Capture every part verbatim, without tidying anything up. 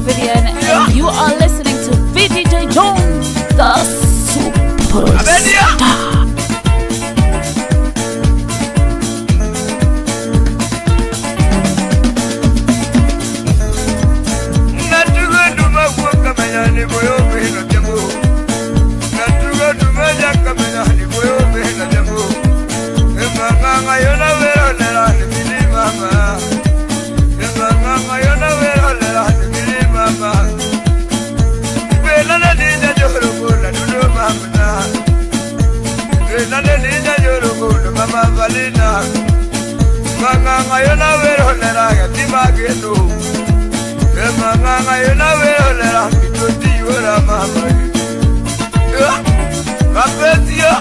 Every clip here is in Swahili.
Vivian, and you are listening to V D J Jones, the superstar. Mama Valina, Mama, you know where on the raga, Timagino. Mama, you know where on the raga, to you, Mama. Capetia.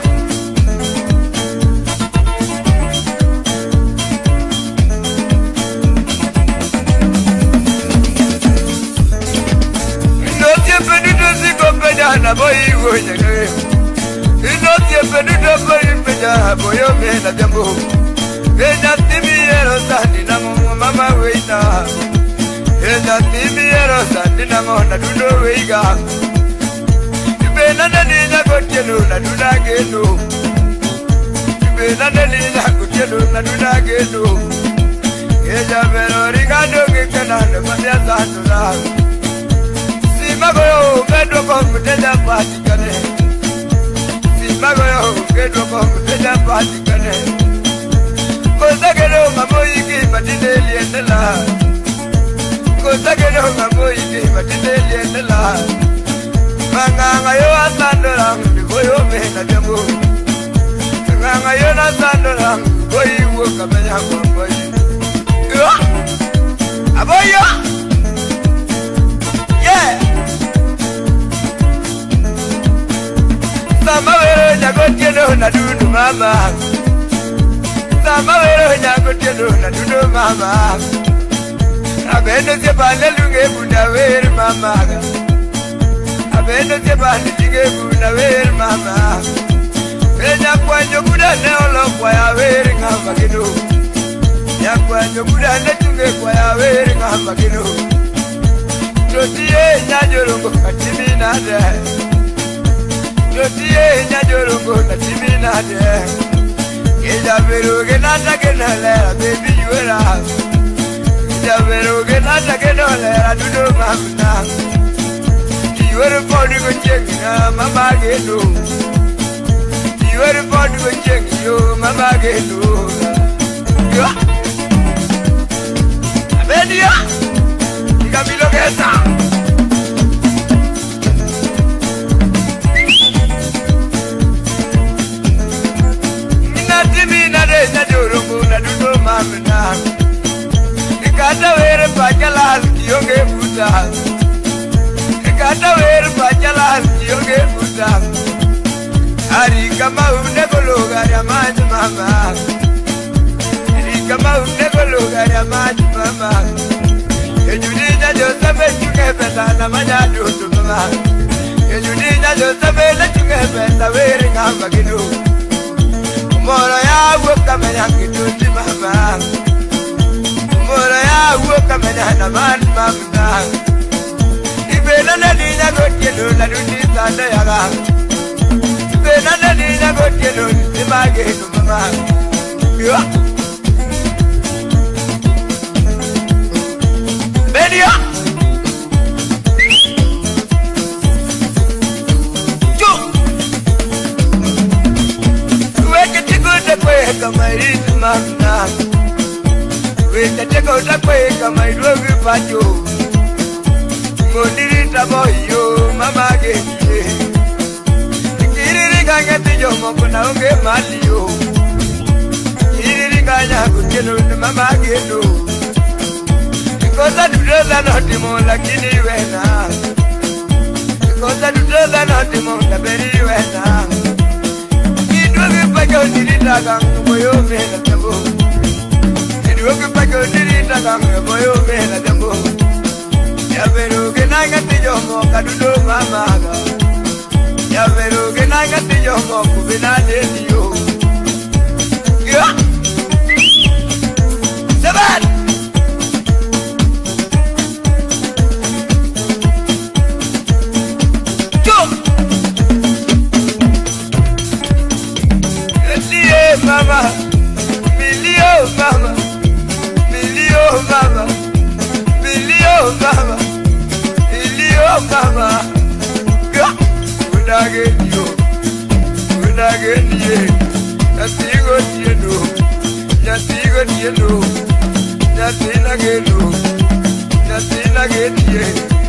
Not your penny to see Companiana, boy, you were again. Not your penny to bury Boyo mena jambo, ena timi ero sandi na mama weina, ena timi ero sandi na mona dudo weiga. Ibena na nina kotelo na duda geno, ibena na nina kotelo na duda geno. Eja vero rigado kekana na manya sandura. Sima goyo kedo komputenda pati kane. Magoyo kedo ko kutenda pati kane Kosa kedo mamoyi ki matinde liendela Kosa kedo mamoyi ki matinde liendela Manganga yo asandora Boyo mena jambo Manganga yo nasandora Boyi woka menya kwa boyi Aboyo Yeah Sama wero nyagotieno na dudu mama Sama wero nyagotieno na dudu mama Abendo sepane lunge bunda wer mama Abendo sepane lunge bunda wer mama Enya kwanyo buda neolo kwa ya wer ngamba kido Nyakwanyo buda netunge kwa ya wer ngamba kido Totiye nyajorongo katimi nade Totiye nyajorongo katimi nade Keja beruge nata kenalera baby yuera Keja beruge nata kenalera dudo mamna Yuera podi go chengina mama geno Yuera podi go chengio mama geno Yo Abedia Camilo Geta Mamna Nikata were pajalas kiyonge buta Nikata were pajalas kiyonge buta Ari kama une kologa ya maji mama Ari kama une kologa ya maji mama Ejudija Josefe chunge peta na majadu mama Ejudija Josefe le chunge peta were ngamba kidu Mora ya woka menya kituti mama Mora ya woka menya na man mama Ibena na ninya gotieno na duti sanda yaga Ibena na ninya gotieno ni mage no mama Yo Bedia Kama irizi mamna Weka teka utakwe kama iluogi pacho Mondirita moyo mama genye Kiriri kanya tijo moko na unge mali yo Kiriri kanya kuteno ni mama geno Kosa dudola notimo lakini wena Kosa dudola notimo laberi wena Pago dirita gang boyo mena jambo Iduoke pago dirita gang boyo mena jambo Ya veru ke nanga tijo mo kadudo mama Ya veru ke nanga tijo mo kubina dedio Yo Seven Nagenie, Natigo Tieno, Natigo Tieno, Natina Geno, Natina Genie.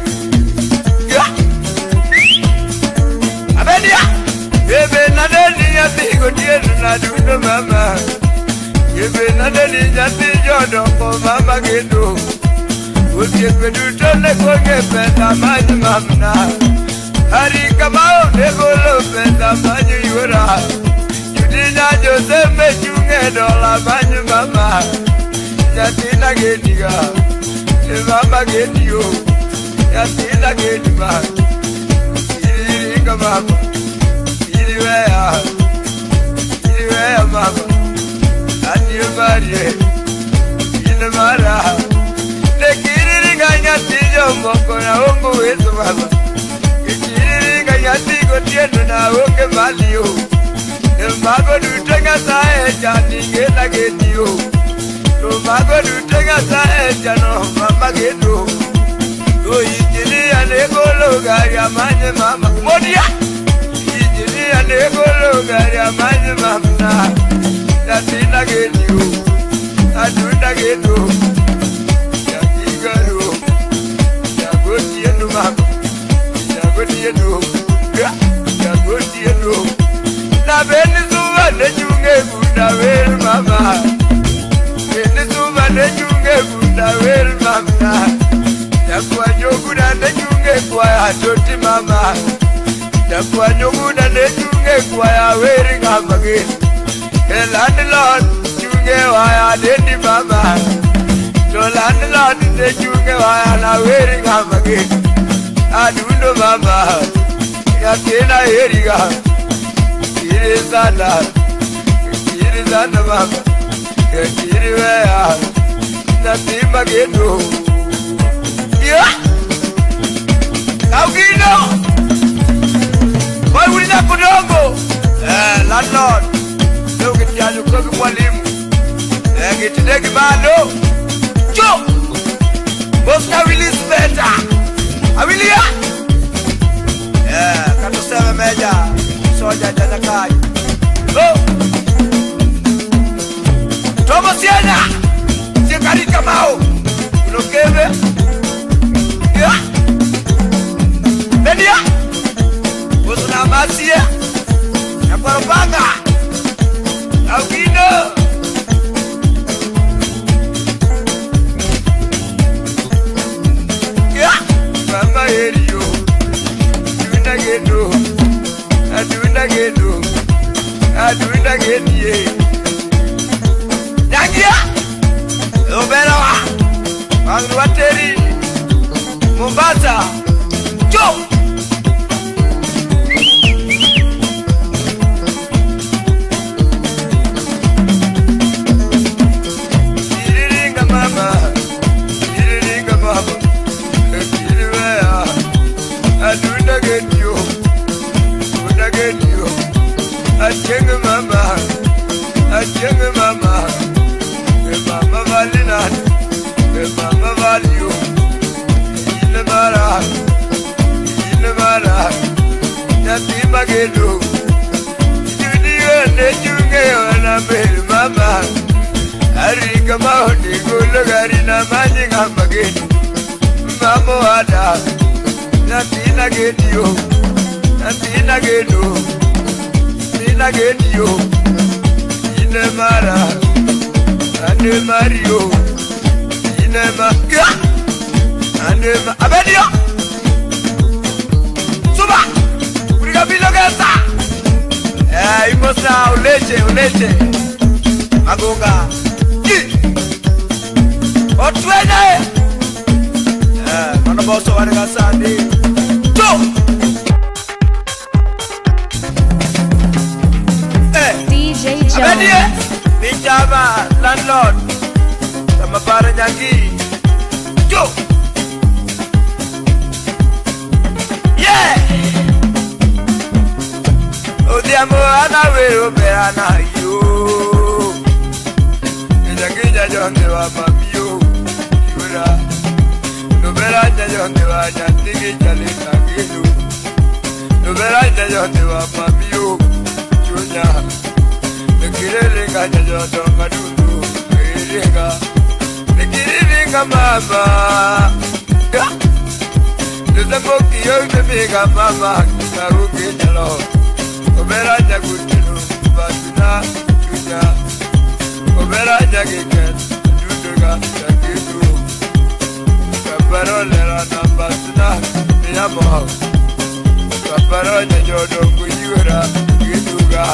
Abelia, Ebe Nadeni, Natigo Tieno, Naduno Mama, Ebe Nadeni, Natigo, Mama Geno, would get me to turn the cocket, Mama Mamma. Hari kamao negolo pesa manyu yura. Judina Joseph mechunge dola manyu mama. Yatina geniga, mama genio. Yatina genima. Iri kamama, iri wea, iri wea mama. Aniyo marie, ina mara. Nekiri ringanya tijo moko na ungu wetu mama. Yatigo tieno na oke malio. Mago dutenga sae jani gena genio. Mago dutenga sae jano mama geno. O ijili anegolo gari amanye mama. Modia. Ijili anegolo gari amanye mama. Yatina genio. Adunda geno. Yatigaro. Yago tieno mama. Yago tieno. Yago tieno. Na Venezuela ne junge bunda wel mama. Venezuela ne junge bunda wel mama. Yakwa nyoguda ne junge kwa atoti mama. Yakwa nyoguda ne junge kwa ya weri ngamage. Landlord junge wa ya dendi mama. No landlord ne junge wa ya na weri ngamage. Adundo mama. Yatina heriga. Kiri zana, kiri zana mama, kiri wea, natima geno. Yeah, Augino, why would you go? Eh, landlord, look at you, look at Walim. Eh, get to take a bando. Joe, most I will is better. I will hear. Yeah, can't you say a major? Soja jana kai. Oh, Thomas Siena, Sikari Kamau, Unokeve, yeah, Bedia, Usuna Masia, Yaparapanga, Augino, yeah, Mama Helio, Yuna Geno. I do it again, I do it again, yeah. Yangia, Obera, Angwateri, Mombasa, Joe. Iriringa mama, Iriringa mama, Iriwea, I do it again, you. You, I sing mama, I sing mama, mama valina, mama value, in the mara, in the mara, nothing magado. You did you get on a bed, mama. I think about the good look at in a magic up again. Mama, nothing again you. Natina geno, Tina genio, Ine mara, Ane Mario, Ine maga, Ane ma, Abedio, Suba, Uriga bilogesa. Eh, imosa uleche, uleche, Magonga, Ki, Otwene. Eh, mana boso wariga sandi, Joe. D J Jones. Ninjama, landlord, sama para nyangi, Joe. Yeah. Odiamo ana vero berana yo. Nyangi jajonde wa mamiyo, yura. No bera jajonde wa jantigi jale nangelu. No bera jajonde wa mamiyo. Nikirenga nyodo madudu Nikirenga Nikirenga mama Nizamoki yote miga mama Naruki nyalo Obera nyagutinu Basina chunya Obera nyagiken Juduga Yakitu Kaparo lera nambasina Niyamo Kaparo nyodo kuyura Gituga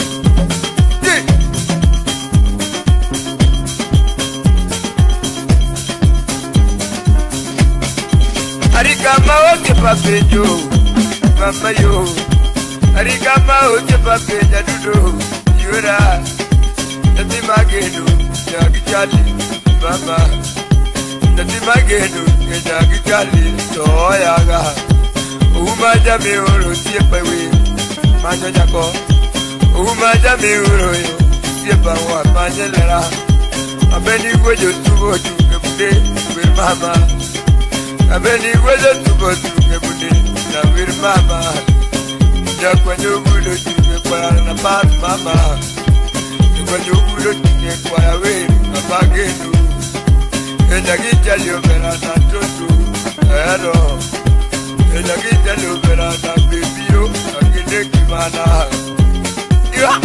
Arikama oke papejo, mama yo. Arikama oke papeja dudo, yura. Nati magedo, jagi chali, mama. Nati magedo, jagi chali, toyaga. Uma jami uro siepa we, manjo jako. Uma jami uro yo, siepa wa manjelera. Abeni wejo tubo tukebude, we mama. Abeni wele tubo tuke bude na wir mama ya kwa nyugulo tuke kwa na pa mama kwa nyugulo tuke kwa we na bagenu enda gitalio bera na toto ero enda gitalio bera na bebio akide kimana ya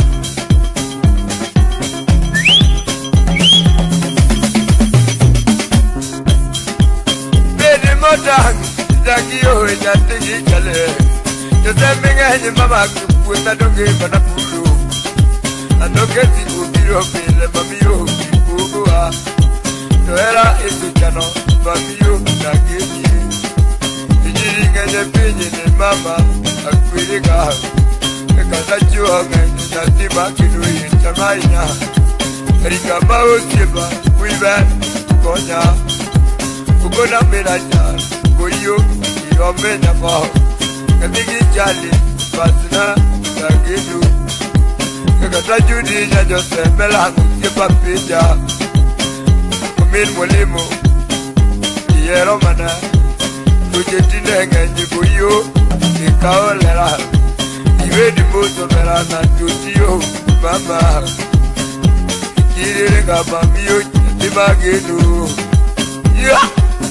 Modang, Zakio, Jatigi Kale. The Samming and Mama with a doggy but a pulu. And no getting to be open, the Mamio, Kukua. Toera is the channel, Mamio, Nagini. The Jiring and the pigeon and Mama, a critical. Because that you are going to the back in Tamina. Rika Bao Siba, we ran, Konya. Gona melaja, goyo, yo mena mo. Kamigi jali, basna, kagidu. Kata judi ya jose melangu kipa pija. Kumin molimo, yero mana. Kujetine ngenji goyo, ikao lera. Iwe di moto mera na tutio, mama. Kirire kaba miyo, tibagidu. Yeah.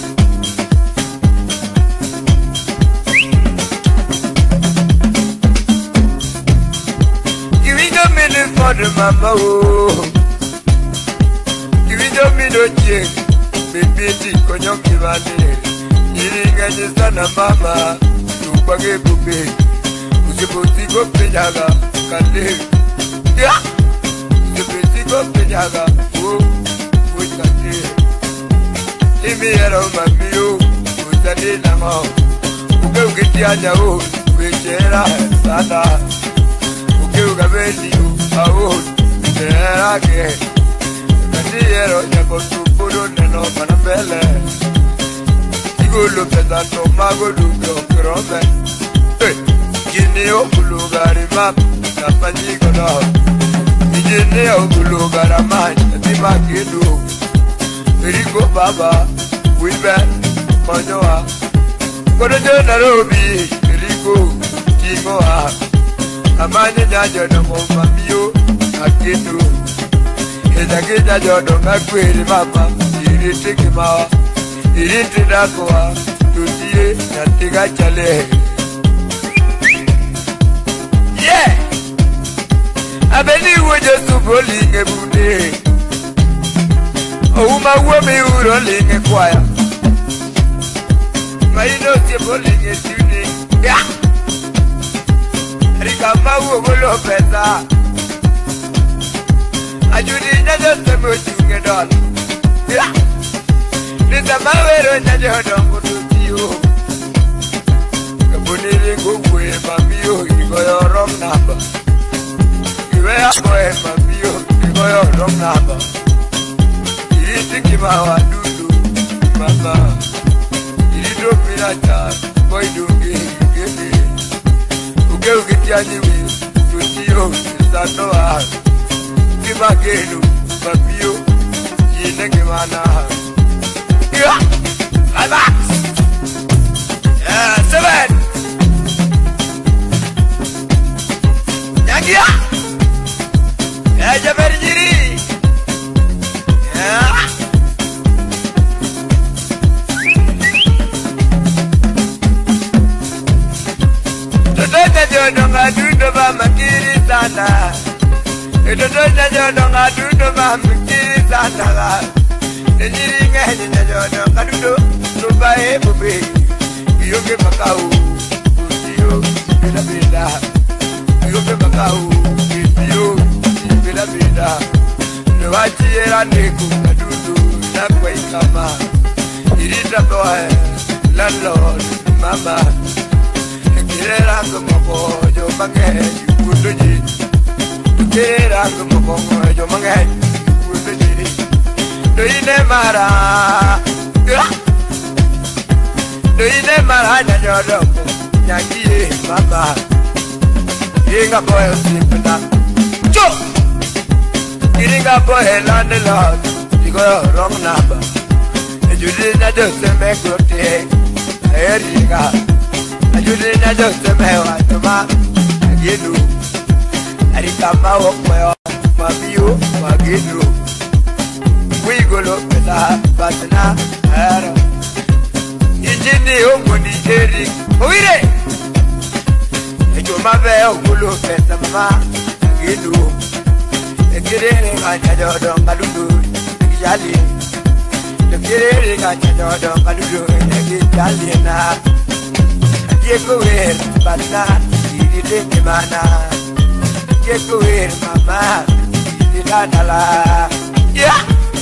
For the mama, oh, give it up me no check, baby, take on your kivane. Eating at the son of mama, to Pagay Bupe, who's supposed to go Penaga, can live. Yeah, the pretty go Penaga, oh, we can live. Leave me around my meal, who's a day now, who go get the other old, which era, Sada, who go Gabelli. Aún será que Candiero ya con su puro neno para pele Digo lo pesando mago lugro crome Gini o lugar y map La pañigo no Y gini o lugar a man Di maquidu Rico baba Wibe Moñoa Kono yo narobi Rico Kingoa Amanye nyanyo no moma miyo akidu Eza kija jodo ngakwiri mama Iriti kimawa Iriti nakwa Tutie nyantiga chale Yeah Abeni uweje suboli ngebude Ouma uwemi uroli ngekwaya Maino sieboli ngetuni Yeah Rikama uogolo pesa Ajudi nyajo semo chunge don Nisa mawero nyajo dongo tutio Kabuniri kukwe mamiyo Ikoyo rom namba Iwe akoe mamiyo Ikoyo rom namba Iriti kimawa dudu Mama Irito pinacha Boy dungi Gede Uke ukitiani wi Tutio Sanoa Kibagenu Mamiyo Yine kimana Yeah Climax Yeah Seven Yangia Yeah Edo doja jodo ngadudo mamikiri sandala. Nejiri ngeni jodo ngadudo nubae bube. Yoke makau, yo bela bela. Yoke makau, yo bela bela. Nuachi era neku ngadudo na kwa ikama. Irita boy, landlord, mama. Kirera como yo mangue kudoji. Kirera como yo mangue kudoji. Doine mara. Doine mara na jodo. Nyaki mama. Inga boy simpna. Cho. Inga boy landlord. Digo wrong number. Ejudi na do se me kote. Eriga. Ajudi na do se me wa tuma. Agidu. Arikama wokwe mabiyo magidu. Wigolo pesa batna ara. Ijini omuni eri. Oire. Ejo mabe okulo pesa mama. Agidu. Egire nganya jodo ngadudu. Jali. Egire nganya jodo ngadudu. Jali na. Yeko wer batna. Ide mana. Yeko wer mama. Ide dala. Yeah.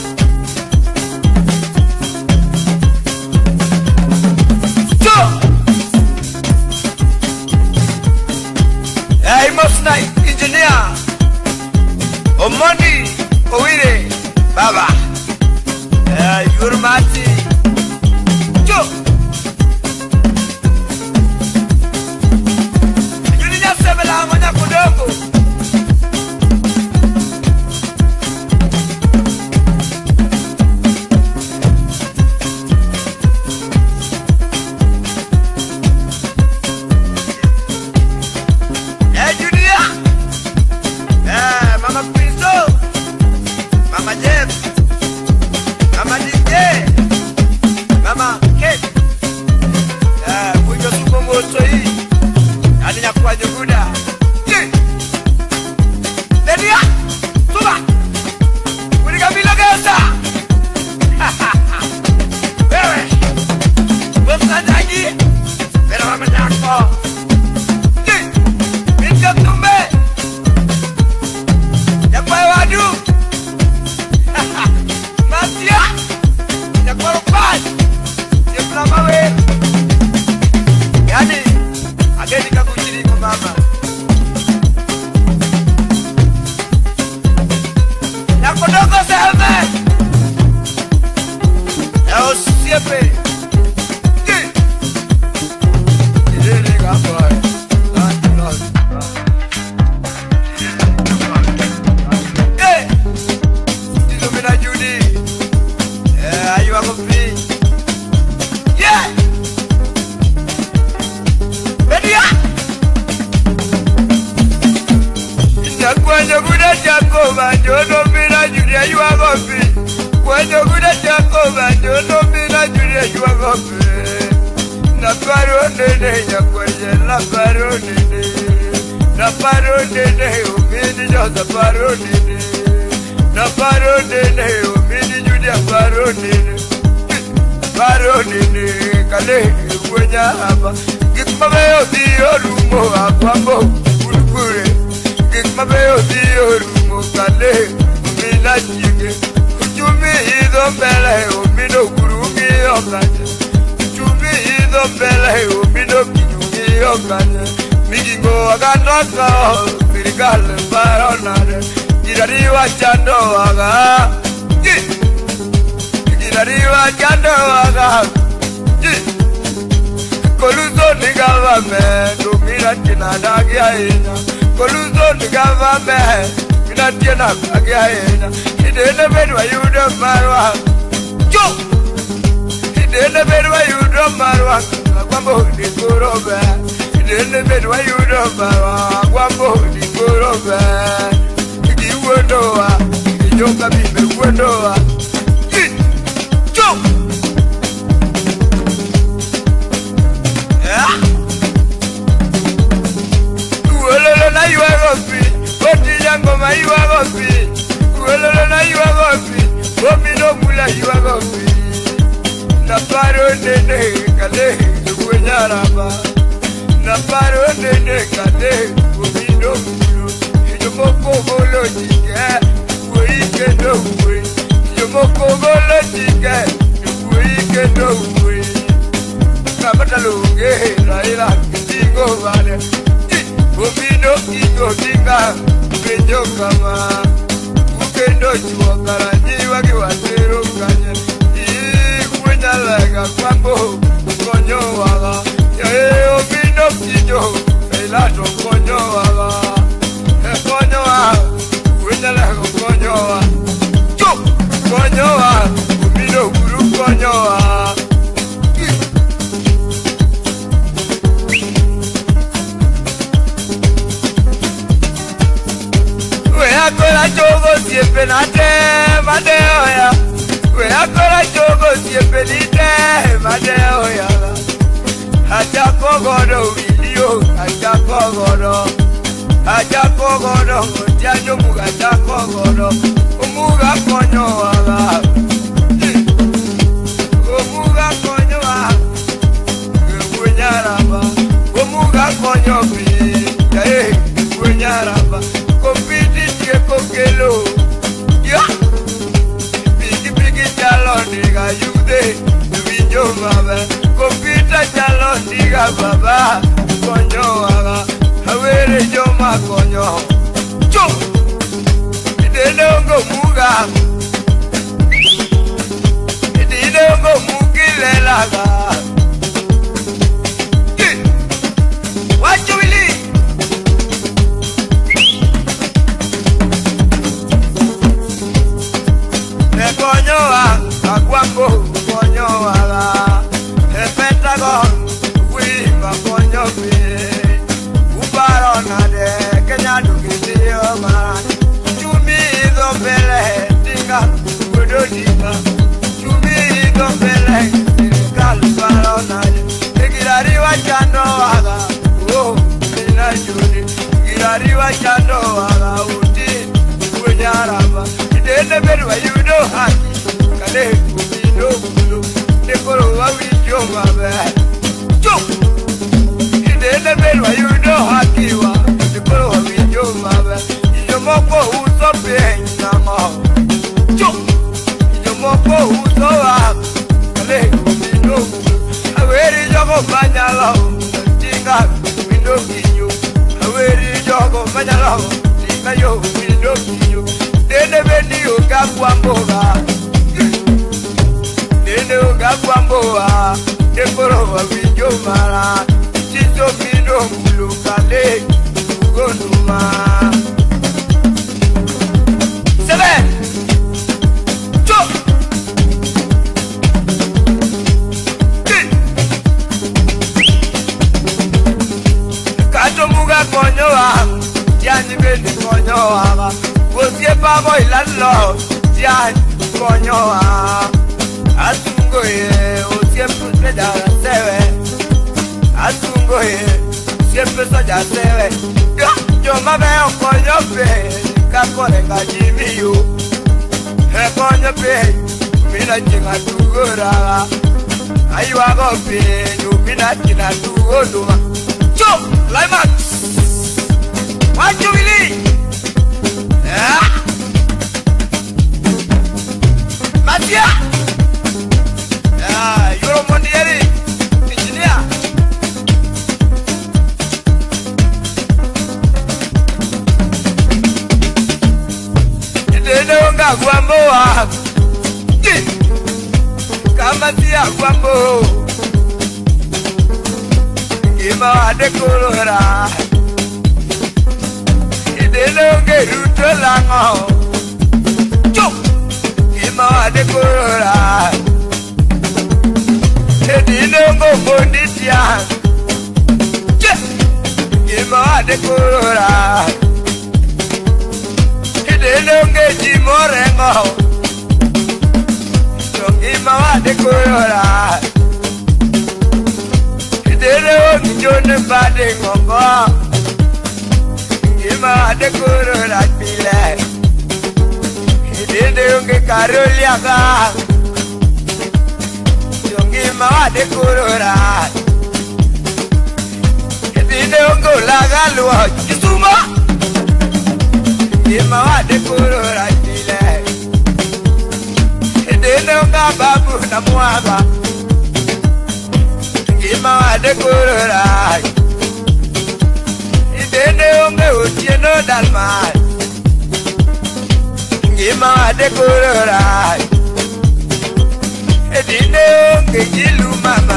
Hey, most night engineer. Omoni, Owire, Baba. Hey, you're Mati. Joe. You need just seven hours on your Kodoko. nene kale kunyaraba na paro nene kale kubindo yo moko bolo jike we kendo we yo moko bolo jike we kendo we kabataloge raila kingo vale kubindo kingo dika benjo kama ukendo chuo karaji wagi watero kanye Laga kwambo konyo waga ye obino kijo elato konyo waga e konyo wa wenda la konyo wa jo konyo wa obino guru konyo wa we akora jogo siempre nate madeo ya we akora jogo siempre nite madeo ya aja kogodo video aja kogodo aja kogodo tiajo muga aja kogodo umuga konyo wa umuga konyo wa kunyaraba umuga konyo bi eh kunyaraba kompiti tie kokelo ya Diga yude, video baba, compita chalo diga baba, coño haga, a ver yo ma coño, yo, de longo muga, de longo mugile laga, what you believe? De coño haga. Aguambo, coño, haga, el Pentagon, Wimba, coño, be, Ubarona de Kenya, Dukidio, man, Chumi, Dombele, Tinga, Udodiga, Chumi, Dombele, Tinga, Ubarona, Girariwa Chano, haga, oh, Nina Juni, Girariwa Chano, haga, Uti, Unyaraba, it ain't a better way you know, honey. Kale kubindo kulo dekoro wa wijo mabe jo idele belwa yudo hakiwa dekoro wa wijo mabe iyo moko uso pe namo jo iyo moko uso wa kale kubindo kulo aweri jogo banyalo tinga kubindo kinyo aweri jogo banyalo tinga yo kubindo kinyo dele bendi okakwa mboga Ene ugagwamboa, dekoro wa wijo mara, chito mino mulukale, ugonuma. Sebe! Cho! Ki! Kato muga konyo wa, tiani beni konyo wa, wosie pabo ilalo, tiani konyo wa. Atungo ye, o siempre se da sebe. Atungo ye, siempre se da sebe. Yo, yo me veo coño pe, cacole gallimio. E coño pe, mira chinga tu gora. Ayo hago pe, yo mira chinga tu goduma. Yo, Climax. What you believe? Yeah. Matia. Ah, Euro Mondiali, engineer. Ide nonga guamboa, kama tia guambo, kima ade kolora. Ide nonga ruto lango, kima ade kolora. Edinongo bonditia, Ima de Corora, Edinonge Jimorengo, Ima de Corora, Edinonge John Badingo, Ima de Corora Pile, Edinonge Caroliaga. Gima wade kurora Dine ungo laga luwa Kisuma Gima wade kurora Dile Dine unga babu na muaba Gima wade kurora Dine unge utieno dalma Gima wade kurora Dine unge gilu mama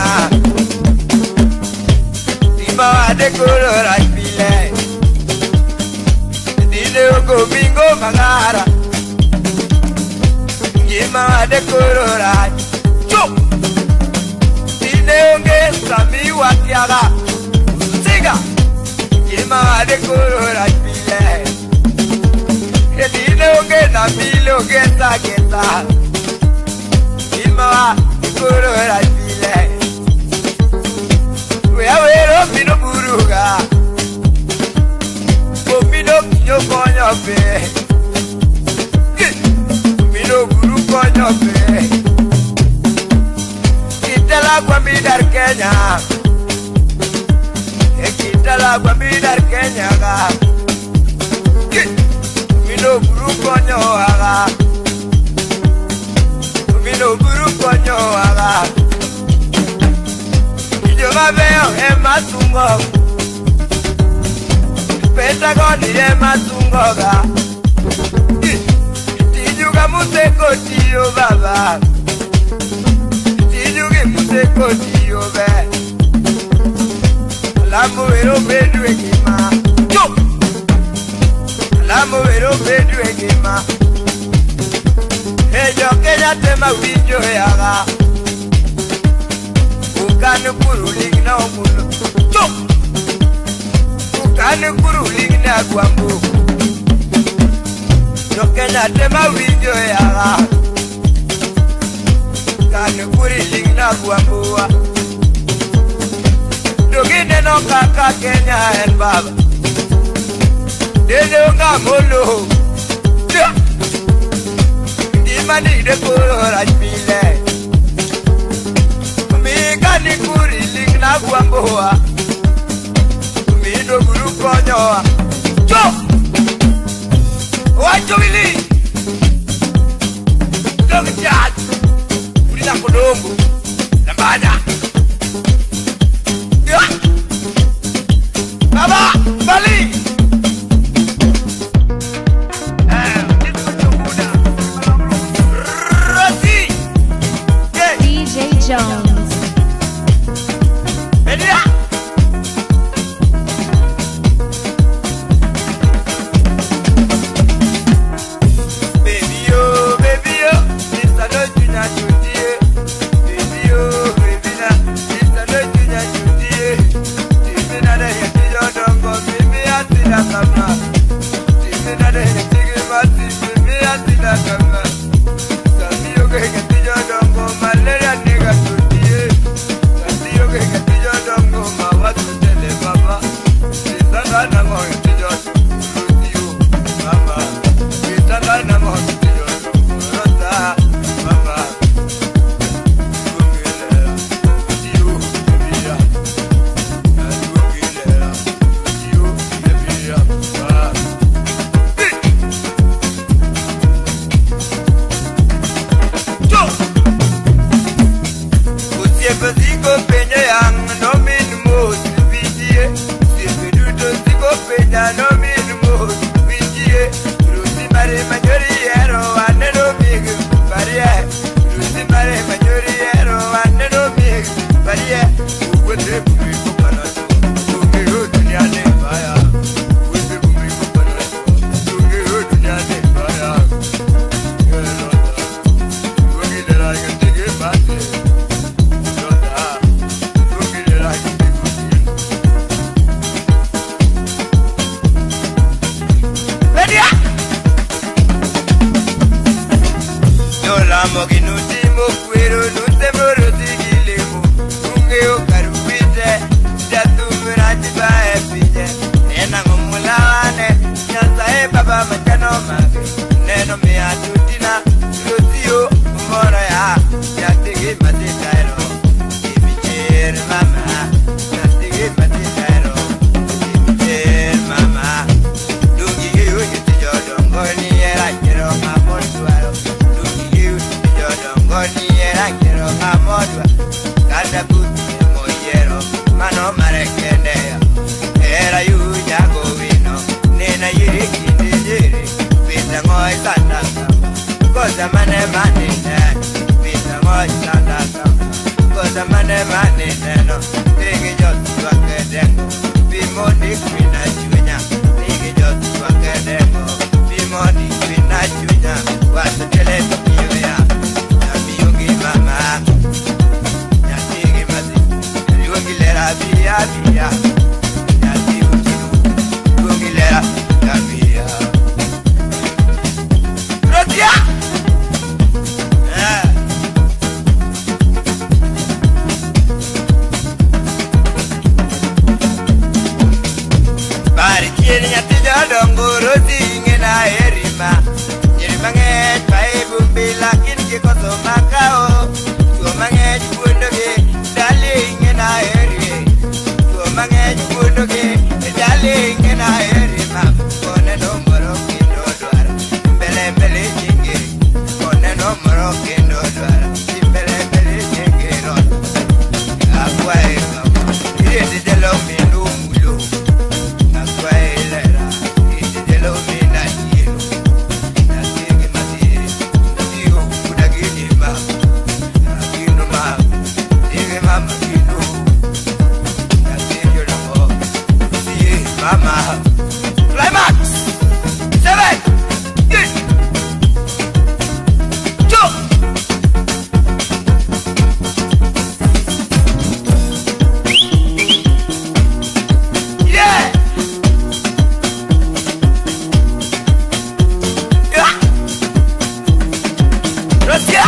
Gima wade kurora Pile Dine ungo bingo magara Gima wade kurora Chuk Dine unge sami wakiaga Siga Gima wade kurora Pile Dine unge na milo geta geta Gima wade kurora Pile Wea wero mino buruga O mino kinyo konyo pe Mino buru konyo pe Kitala kwa midar Kenya E kitala kwa midar Kenya ga Mino buru konyo aga Mino buru konyo aga Yo veo en Matungo Pentagon y en Matungo ga Tiyuga museko tiyo baba Tiyuga museko tiyo be La muero bedu egima Yo La muero bedu egima Eyo kenya tema wijo yaga Ukanu kuru ligna omulu Chok Ukanu kuru ligna guambu Yokenya tema video yaga Ukanu kuru ligna guambu Dogine no kaka Kenya en baba Dede unga molo Dimani de kuru rajpile Kani kuri ligna guamboa Mido guru konyoa Cho Wacho wili Dog jad Urina kodongo Lambada Ya Baba Bali D J Jones. Koza mane mane ne, pita moja ndaka. Koza mane mane ne no, nige jotu wakedengo. Bimoni kwina junya, nige jotu wakedengo. Bimoni kwina junya, watu tele tukiyo ya. Nabiyungi mama, nyatigi mazi, yungi lera biya biya. Nyatigu kidu, yungi lera biya. Rotia! Bari kiri nyati jodongo roti ngena erima. Nyeri mange paibu bila kinki koso makao. Tuo mange jukundoge dali ngena eri. Tuo mange jukundoge dali ngena erima. Kone no moro kindo dwara, mbele mbele jingiri. Kone no moro kindo dwara, mbele mbele jingiri. Akwa ekama, iri delo minu mulu. Akwa elera, iri delo mina jiro. Natigi matiri, natigo kudagini ma. Nagino ma, tige mama gino. Natigo namo, siye mama. Climax! Seven! Eight! Two! Yeah! Yeah! Russia!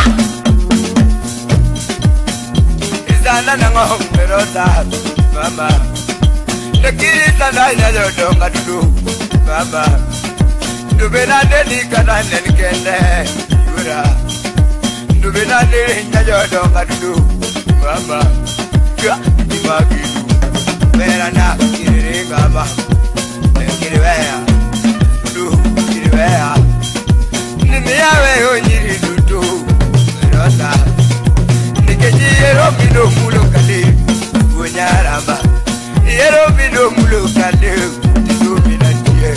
Izana nango merota, mama. Nekiri sana ina donga dudu, mama. Dubena deni kana nenkende, yura. Dubena deni ina donga dudu, mama. Ya, imagidu. Vera na kiriri gaba, nekiri wea, dudu kiri wea. Nimia weo nyiri dudu, merota. Nikeji yero mino mulo kali, bunyaramba. Yero mino mulo kali, dudu mina diye.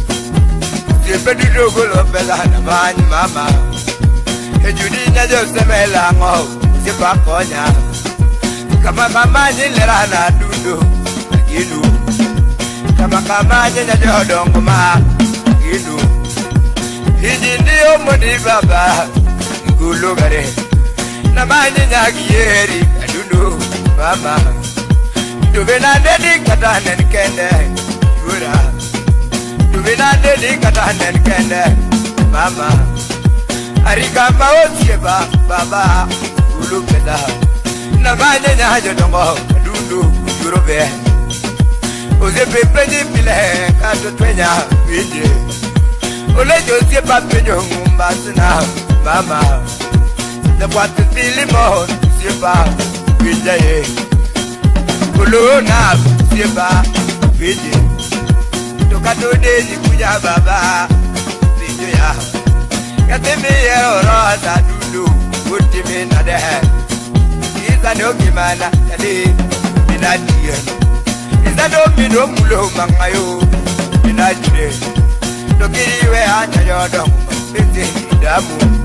Sepe dudu golo bela na mani mama. Ejudi na jo semela ngo, sepa konya. Kama kama nyilera na dudu, gidu. Kama kama nyenya jodongo ma, gidu. Hiji ndiyo mudi baba, ngulu gare. Na manye nyagi yeri, dudu, mama. Dubena dedi kata nenkende, yura. Dubena dedi kata nenkende, mama. Arikamba otieba, baba, ngulu peda. Na manye nyajo dongo, dudu, yurobe. Oze pepe di pile, kato twenya, wije. Ole josie papenyo ngumbasina, mama. The water feeling more, Sipa, Vijay. Kuluna, Sipa, Vijay. Tokato Daisy Puja Baba, Vijaya. Katemi Rosa Dulu, put him in the head. Is a doggy man, Kali, in a dear. Is a doggy no mulo mangayo, in a day. Loki, where are your dog? Fifty, Damu.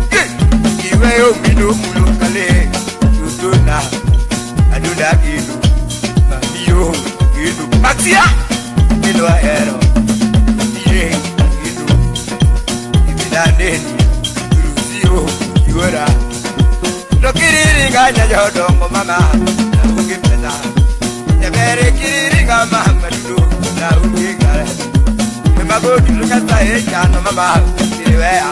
Iwe yo minu mulu kale, tutuna, aduna gidu, mamiyo gidu. Maxia, minu aero, iye gidu, ibidandeni, iruzio, iwera. Nokiriringa nyajodongo mama, na ungi peta. Nyabere kiriringa mama dudu, na ungi gare. Memago tulukata echano mama, kiriwea.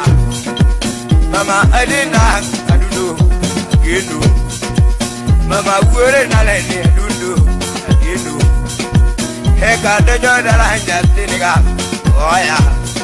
Mama Adina, Adudu, Agidu. Mama Wure Naleni, Adudu, Agidu. Heka Dojo Daranja Tiniga, Oya.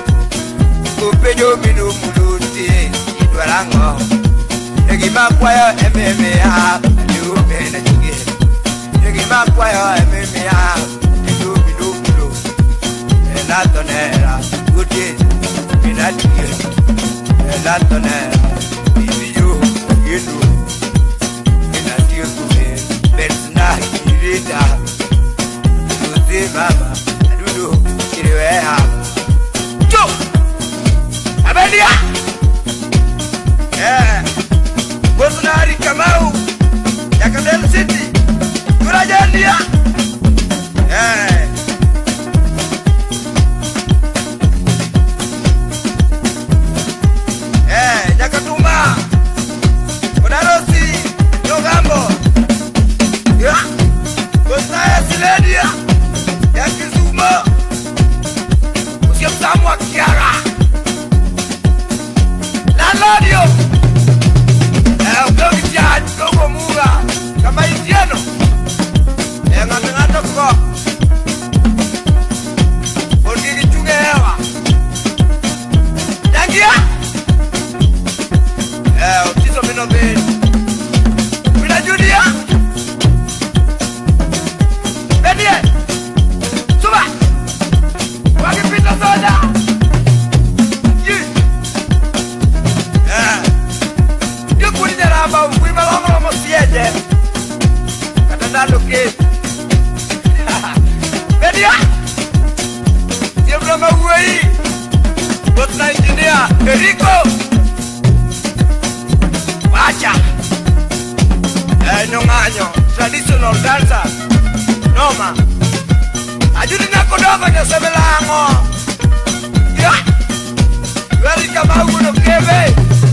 Upejo Minu Muluti, Idwarango. Egima Kwaya M M A, you been a jiggy. Egima Kwaya M M A, you do Mulu. And Atonera, good day, in that year. Latone, baby you, you do. In a dear woman, Betsna, Kirita. You see, mama, I do do, Kiriwea. Joe! Abelia! mwakiara Lalodio Eh, udogi tia Dogo munga Kama itieno Eh, ngata ngata kwa Ongi kichunge hewa Yangia Eh, utiso mino bini Mina Julia Bedie Suba Wakipita soja Yi Eh Yukuni jaramba Wima lama lama siyeje Katanda luki Bedie Yemrama uwei Botna engineer Eriko Wacha Eh, Nonganyo Traditional dancer Noma Ajudi nako dogo nyo sebelango Ya Weli kama uno kebe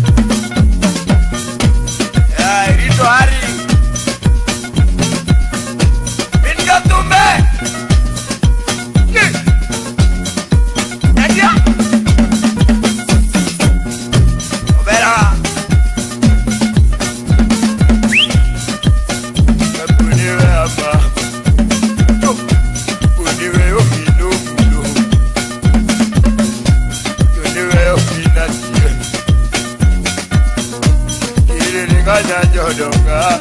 Ya, Rito Hari Minga tumbe Ni Nadia Obera Kapuniwe hapa Uniwe okino mulo Uniwe okina siye Kiri ninganya jodonga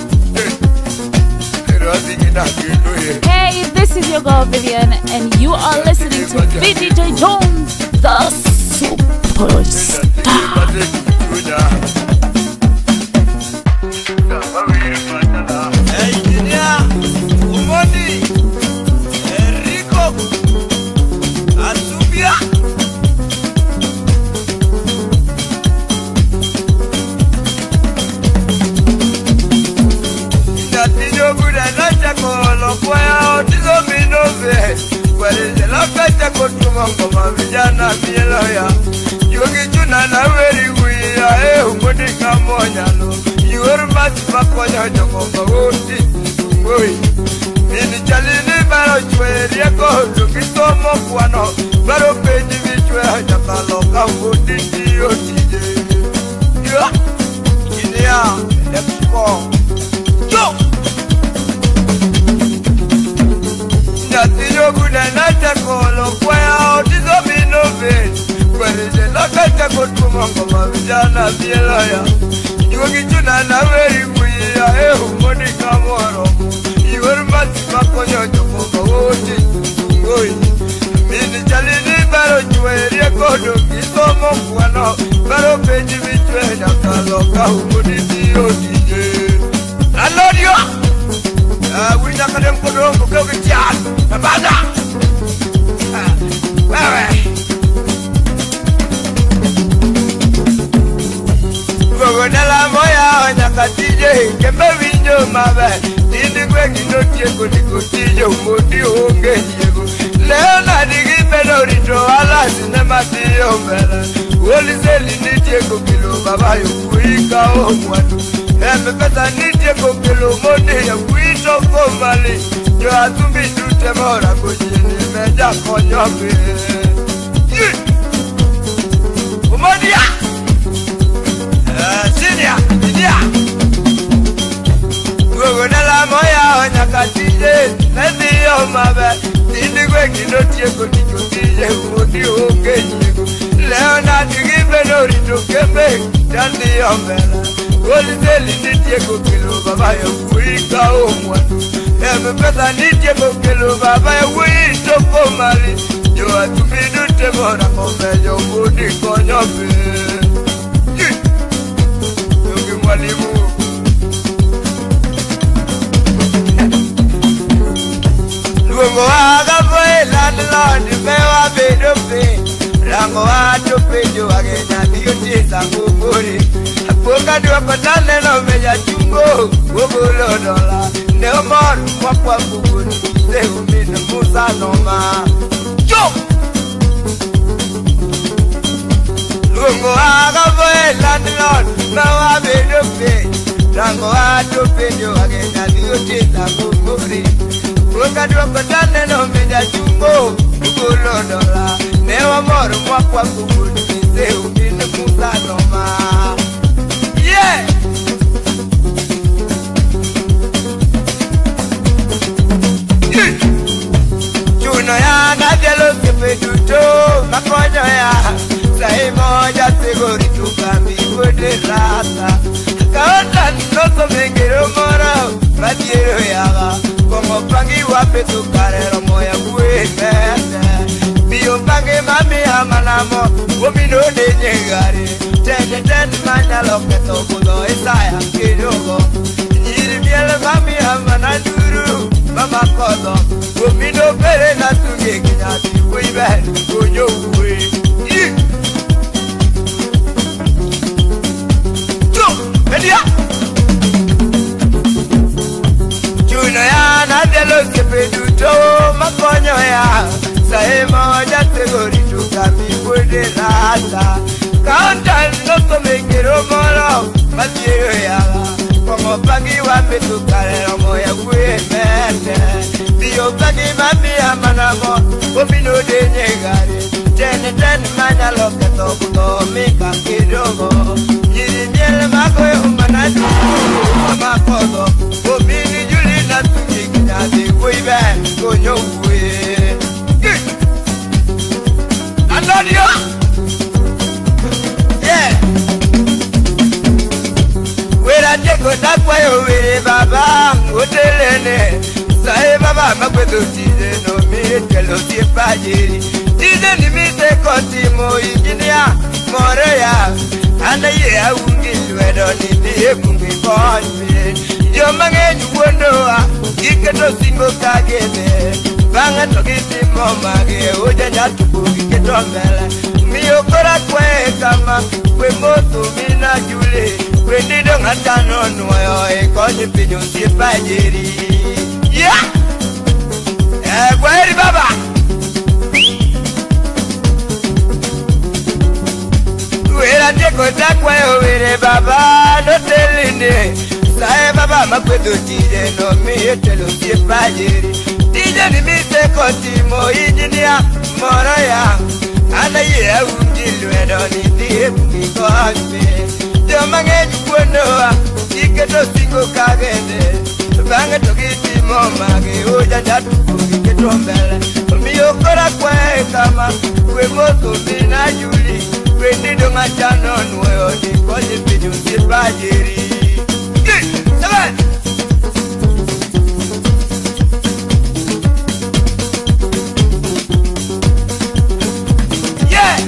Rosi kina kinuye Hey, this is your girl Vivian, and you are listening to V D J Jones, the superstar. Engineer Umodi Enrico Azubia Natijo buda nacha kolo kwaya otizo minove Kweleze la fete kutumongo mavijana mieloya Yugi chuna na weri wia eh umodi kamonyalo Yuur mati makonya jongo mawuti Ngui Nini chalini baro chwe rieko Lukito mokwano Baro peji vichwe Nyakalo kambuti tiyo tije Yua Kinia Lepsko Yo Nyatiyo buda nacha kolo Kwaya otizo minove Kweleze la fete kutumongo mavijana mieloya Yugi chuna na weri wia eh umodi kamoro Yuur mati makonyo jongo mawuti Ngui Nini chalini baro chwe rieko Lukito mokwano Baro peji vichwe Nyakalo kambuti tiyo tije Alodio Uh, we not gonna put on go get ya. Abada. Wewe. Wewe nala moya nyakatije kembe winjo mabe. Ndi kwe kinotie kutikutie umodi onge yego. Leo na digi pedorito ala sinema tiyo mbele. Woli seli nitie kokilo baba yo kuika o mwatu. Eme pesa nitie kokilo mone ya kuito komali Jo atumbi tute mora kujini meja konyoke Umodia Sinia, sinia Ugonela moya onyakatije Nendi yo mabe Nindi kwe kinotie kutikutie Umodi oke nyigo Leo na digibe norito kembe Jandi yo mbela Woli seli nitie kokilo baba yo kuika o mwatu Eme pesa nitie kokilo baba yo kuito komali Jo atumidu temora komejo umodi konyope Yogi mwalimu Luongo waga boe landlord mewa bedo pe Rango wato pejo wagenya diyo tisa kukuri Apoka dua patane no meja chungo Wogolo dola Neo moru mwakwa kukuri Sehu minu musa noma Yo! Luongo waga boe landlord mewa bedo pe Rango wato pejo wagenya diyo tisa kukuri Apoka dua patane no meja chungo golo dola ne wa mor mwa kwa kubu se ubine mutano ma yeah Juno ya na delo ke peduto makonyo ya sai moja tegori tukambi wede rata kaota noto mengero moro radiero ya como pangi wape tukarero moya kuende bio pangi mami amanamo omino de nyegari tende tende manya loketo kudo isaya kidogo nyiri biele mami amananduru mama kodo omino pere na tunge kinyati kuibe kunyo kuwe tu media Juno ya na delo ke peduto makonyo ya sai moja tegori tukami kwede rata kaunta noto mengero moro matiero ya como pangi wape tukarero moya kwede Dio pangi mami amanamo omino de nyegari tene tene manya loketo kudo mika kidogo Yiri miele makoe umanati mama kodo omini juli na tungi kinyati kuibe konyo kwe Antonio Yeah Wera teko takwa yo were baba Otelene Sae baba makwedo tide no mi telo tie pajiri Tide ni mi te kotimo injinia Moreya Anda ye aungi lwedo ni diye kungi konye Yo mange nyuondoa Iketo singo kagebe Banga tokiti momage Uja nyatuku kiketo mbele Miyo kora kwe kama Kwe moto mina jule Kwe nido ngatano nuyo Ekonye pinyo sipa jiri Yeah Eh kwa heri baba Wera teko takwa yo were baba no teline Sae baba makwedo tije no mi telo tie pajiri Tije ni mi teko timo injinia moro ya Ana ye ungilwedo ni die mkikosme Dio mange jukuondoa iketo singo kagende Bange tokiti momage uja jatu kukiketo mbele Miyo kora kwe kama kwe moto mina juli Wendido ngachano nuyo ni konye pinyo sipajiri Seven Yeah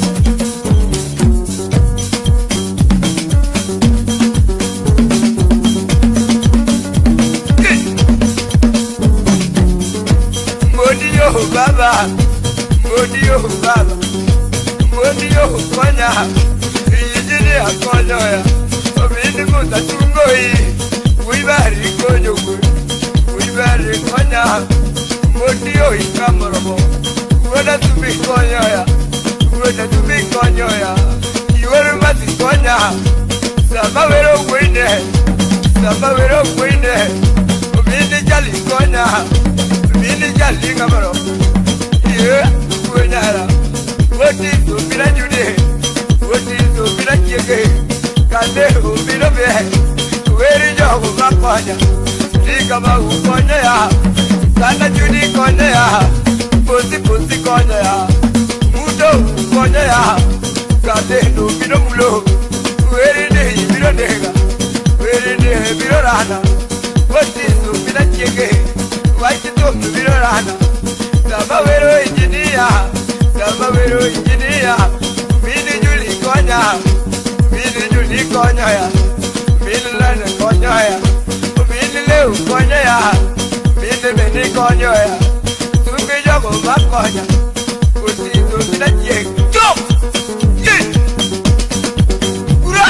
Modi yo baba Modi yo baba Modi yo konya Ijini akonya ya Omini muta tungo hii Uibari konyo kwe Uibari konya Modi yo ikamorobo Uwena tumi konya ya Uwena tumi konya ya Iweru mati konya Sama wero kwene Sama wero kwene Omini jali konya Omini jali kamorobo Iwe kwenyara Woti subira jude Woti subira chege Kande ubira be Weri jogu makonya Tika ma ukonya ya Kanda judi konya ya Pusi pusi konya ya Mudo konya ya Kande ubira mulo Weri nehi biro nega Weri nehi biro rana Woti subira chege Waiti tomi biro rana Sama wero injinia Sama wero injinia Mini juli konya Mini juli konya ya Mini lene konya ya Mini leu konya ya Mini meni konya ya Tungi jogo makonya Uti tungi na jeng Jom Jeng Ura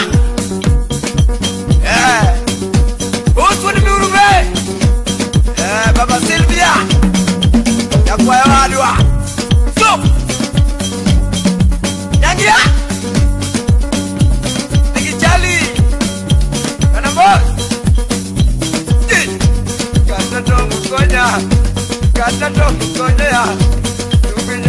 Eh Uswani miurube Eh Baba Silvia Ya kwa ya wadua Jom Yangia Nikijali Kanambos Kata tomu konya Kata tomu konya Tungi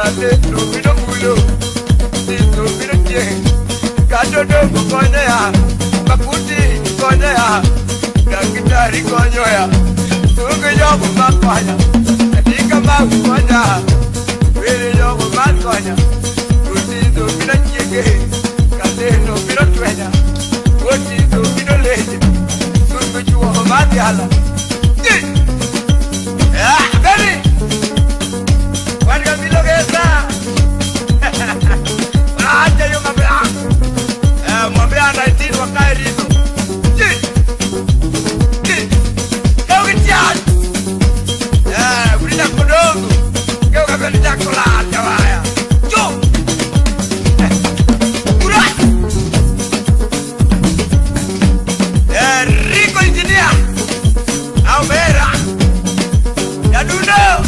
Kale Tobino Pulo, Tobino King, Kato Konya, Makuti Konya, Kakitari Konya, Tugayo Makoya, Tika Makoya, Really Yo Makoya, Tuti Tobino King, Kale Tobino Twenya, Woti Tobino Lady, Tugayo Matiala. Ah, baby! One can be looking Ah, tell you, my black. Uh, my black, I did what I did. Go get Jan. Yeah, we don't know. Go get the chocolate. Go. Yeah, Rico engineer. Almera. Ya do know.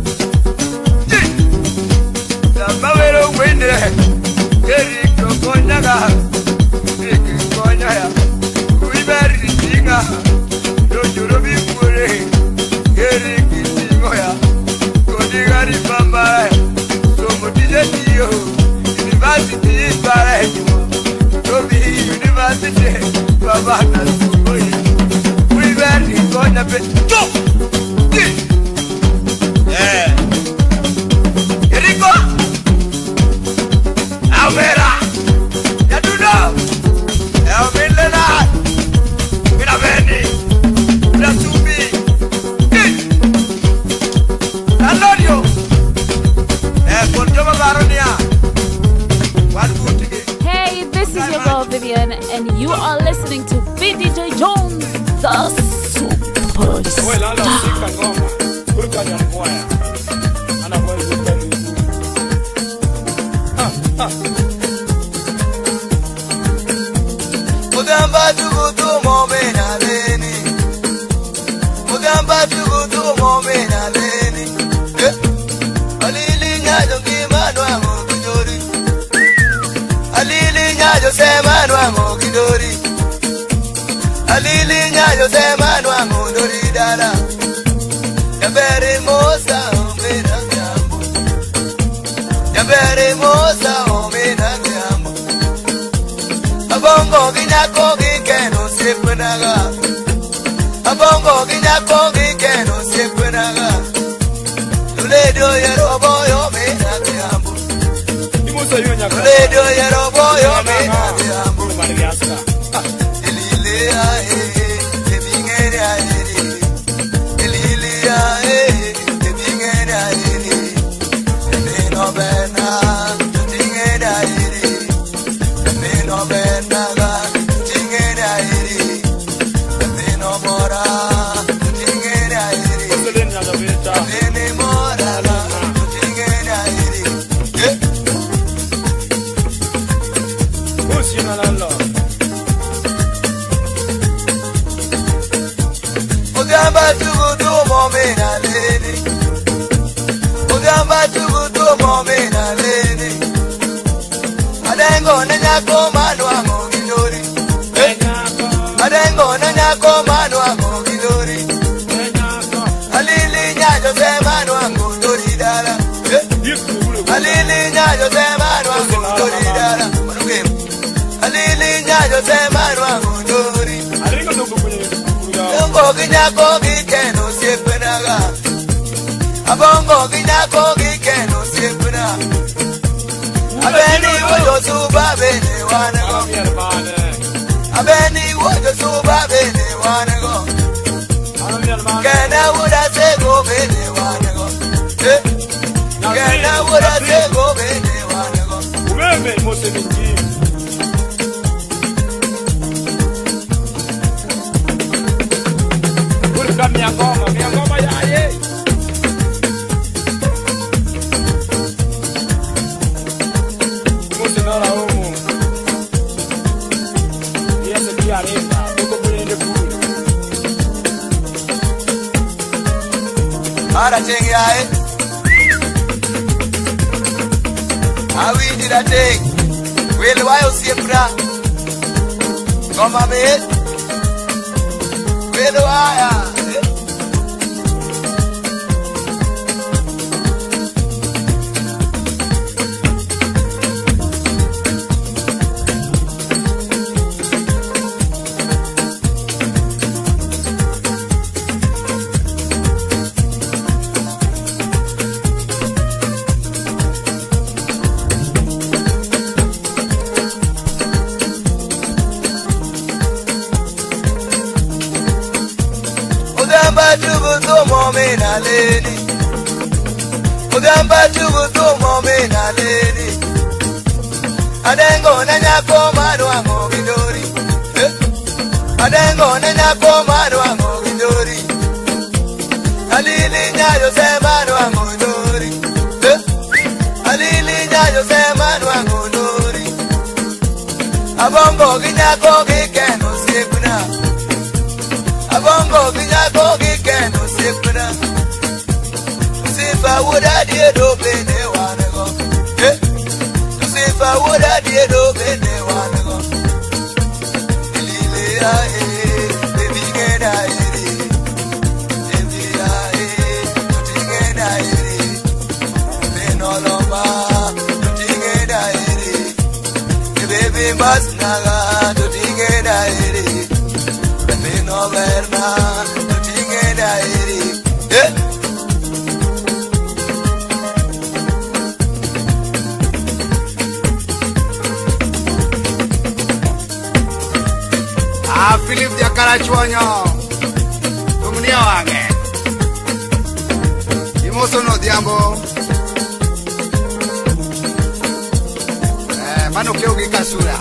Mawero wende, keri konya ga, keri konya ya, kuiberi tinga, dojuro bikure, keri kitingo ya, kodigari bamba, somo dijetiyo, university bare, tobi university, baba na sukoyi, kuiberi konya pe, jo, yeah, Eriko. Almera, ya do know. Almera, mina veni, mina subi. Alorio, eh, control baronia. One good again. Hey, this is your girl Vivian, and you are listening to V D J Jones, the superstar. Mugamba tugutu momena leni, Mugamba tugutu momena leni. Alili nyajo kimanwa ngokidori, Alili nyajo semanwa ngokidori, Alili nyajo semanwa ngokidori dala. Yabere mosa omena jambo, Yabere mosa omena jambo. Abongo ginyako gikeno sepenaga, Abongo ginyako gikeno sepenaga. Luledo yero boyo mena tiambo, Luledo yero boyo mena tiambo. Elile ae, ebingere ae, Elile ae, ebingere ae, Ebino bena, ebingere ae, Ebino bena. Mugamba tugutu momena leni, Mugamba tugutu momena leni. Adengo nanyako manwa ngidori, Adengo nanyako manwa ngidori, Alili nyajo se manwa ngidori dala, Alili nyajo se manwa ngidori dala, Alili nyajo se manwa ngidori. Abongo ginyako gikeno sepenaga, Abongo ginyako gikeno sepena. Abeni wojo suba bene wanego, Abeni wojo suba bene wanego, Kena woda sego bene wanego, Kena woda sego bene wanego. Umeme mose mingi. Minha goma, minha goma ya ye. Você não la homo. E essa aqui a arena, tô comendo puro. Ara chengi ai. Awi dira ting. Wele wayo siempre. Goma me. Wele waya. somo mena leni. Ugamba chugu somo mena leni. Adengo na nyako marwa ngogidori. Adengo na nyako marwa ngogidori. Alili nyayo se marwa ngogidori. Alili nyayo se marwa ngogidori. Abongo ginyako gikeno sipna. Abongo ginyako gikeno sipna. Sifa woda die do bene wanego. Eh? Sifa woda die do bene wanego. Lile ya eh, baby gena iri. Baby ya eh, tuti gena iri. Beno lomba, tuti gena iri. Baby mas naga, tuti gena iri. Beno verna, tuti gena iri. Eh? Ah, Philip dia karachuanyo. Tumnia wange. Imoso no diambo. Eh, mano keu ki kasura.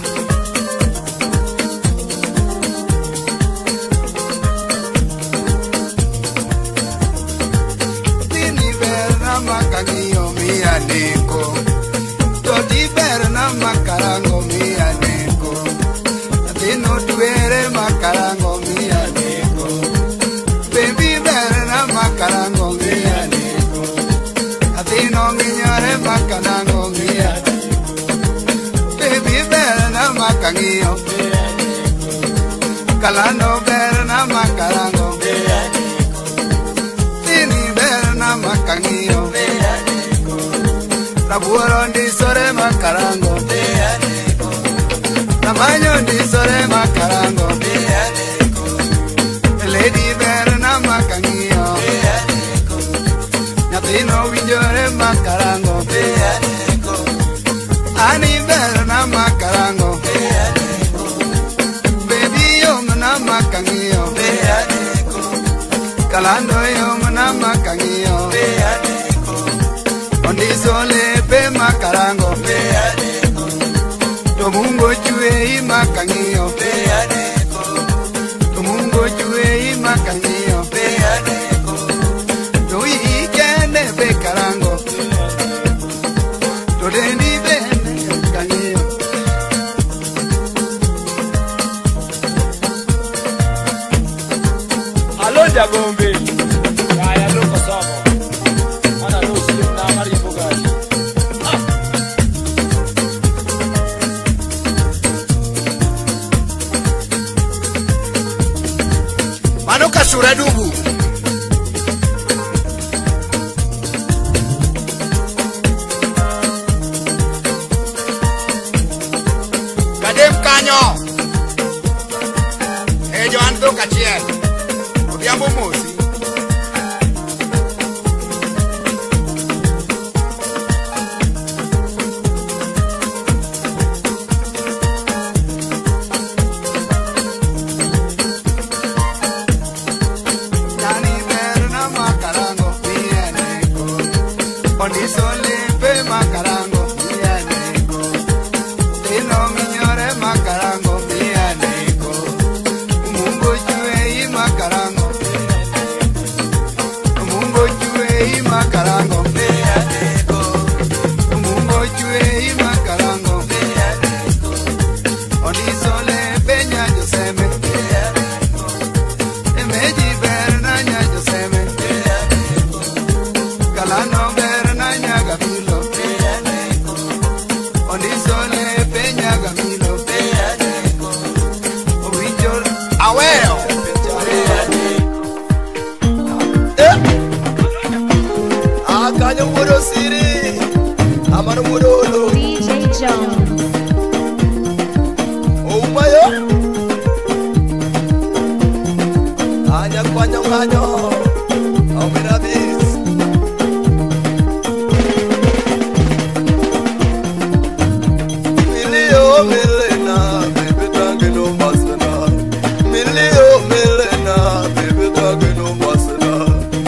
Tini berna makangio mia neko. Todi berna makarango mia neko. Tino tuere makarango mia neko. Baby berna makarango mia neko. Tino minyore makarango mia neko. Baby berna makangio mia neko. Kalano berna makarango mia neko. Tini berna makangio mia neko. Rabuoro ndi sore makarango mia neko. Tamaño di sore makarango beaneko. Lady berna makangio beaneko. Nyatino winjore makarango beaneko. Ani berna makarango beaneko. Baby yo mna makangio beaneko. Kalando yo mna makangio beaneko. Ondi sole be makarango beaneko. Tomungo chue makangio beaneko. Tomungo chue makangio beaneko. Toi kene be karango. Todendi bene kangio. Alo jagombe. Kaya loko somo. Ana lo sim na mari bugaji. Mano kasura dubu. Kadem kanyo. Ejo ando kachiel. Odiambo mosi. Nani berna makarango bianeko. Ondi sole be makarango bianeko. Tino minyore makarango bianeko. Mungo chue makarango bianeko. Mungo chue makarango bianeko. Mungo chue makarango bianeko. Ondi sole be nya joseme bianeko. Emeji berna nya joseme bianeko. Kalano berna nya gabilo bianeko. Ondi sole be nya gabilo bianeko. Owichor aweo bianeko. Eh? Akanyo mudo siri. Amano mudo lo. D J Jones. Oh mayo. Anya kwanyo kanyo. Oh mira bis. Milio milena, baby tangi no masana. Milio milena, baby tangi no masana.